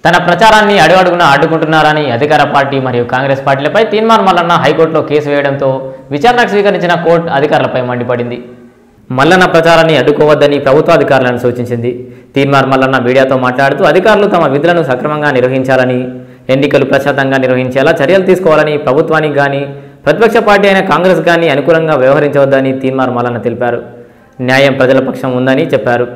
తన ప్రచారాన్ని అడుగడుగునా అడ్డుకుంటున్నారని అధికార పార్టీ మరియు కాంగ్రెస్ పార్టీలపై తీన్మార్ మల్లన్న హైకోర్టులో కేసు వేయడంతో విచారణకు స్వీకరించిన కోర్టు అధికారులపై మండిపడింది. మల్లన్న ప్రచారాన్ని అడ్డుకోవద్దని ప్రభుత్వ అధికారులను సూచించింది. తీన్మార్ మల్లన్న మీడియాతో మాట్లాడుతూ అధికారులు తమ విధులను సక్రమంగా నిర్వహించాలని, ఎన్నికలు ప్రశాంతంగా నిర్వహించేలా చర్యలు తీసుకోవాలని ప్రభుత్వానికి కానీ ప్రతిపక్ష పార్టీ అయిన కాంగ్రెస్ కానీ అనుకూలంగా వ్యవహరించవద్దని తీన్మార్ మల్లన్న తెలిపారు. న్యాయం ప్రజల పక్షం ఉందని చెప్పారు.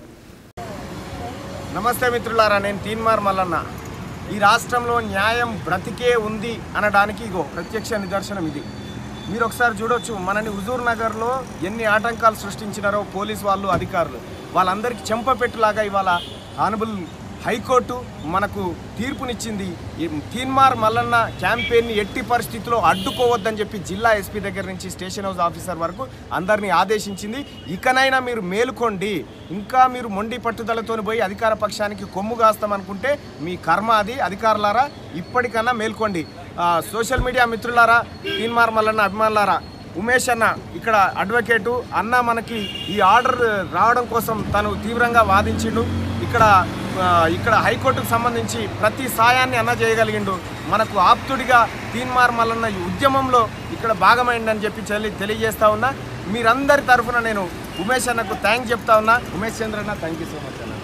నమస్తే మిత్రులారా, నేను తీన్మార్ మల్లన్న. ఈ రాష్ట్రంలో న్యాయం బ్రతికే ఉంది అనడానికి ఇగో ప్రత్యక్ష నిదర్శనం ఇది. మీరు ఒకసారి చూడొచ్చు, మనని హుజూర్ నగర్లో ఎన్ని ఆటంకాలు సృష్టించినారో పోలీసు వాళ్ళు, అధికారులు. వాళ్ళందరికీ చెంపపెట్టులాగా ఇవాళ ఆనరబుల్ హైకోర్టు మనకు తీర్పునిచ్చింది. తీన్మార్ మల్లన్న క్యాంపెయిన్ని ఎట్టి పరిస్థితుల్లో అడ్డుకోవద్దని చెప్పి జిల్లా ఎస్పీ దగ్గర నుంచి స్టేషన్ హౌస్ ఆఫీసర్ వరకు అందరినీ ఆదేశించింది. ఇకనైనా మీరు మేలుకోండి. ఇంకా మీరు మొండి పట్టుదలతో పోయి అధికార పక్షానికి కొమ్ము కాస్తామనుకుంటే మీ కర్మ అది. అధికారులారా, ఇప్పటికన్నా మేల్కోండి. సోషల్ మీడియా మిత్రులారా, తీన్మార్ మల్లన్న అభిమానులారా, ఉమేష్ అన్న ఇక్కడ అడ్వకేటు అన్న మనకి ఈ ఆర్డర్ రావడం కోసం తను తీవ్రంగా వాదించిండు. ఇక్కడ హైకోర్టుకు సంబంధించి ప్రతి సాయాన్ని అన్న చేయగలిగిండు. మనకు ఆప్తుడిగా తీన్మార్ మల్లన్న ఈ ఉద్యమంలో ఇక్కడ భాగమైందని చెప్పి తెలియజేస్తా ఉన్నా. మీరందరి తరఫున నేను ఉమేష్ అన్నకు థ్యాంక్స్ చెప్తా ఉన్నా. ఉమేష్ చంద్ర అన్న, థ్యాంక్ యూ సో మచ్ అన్న.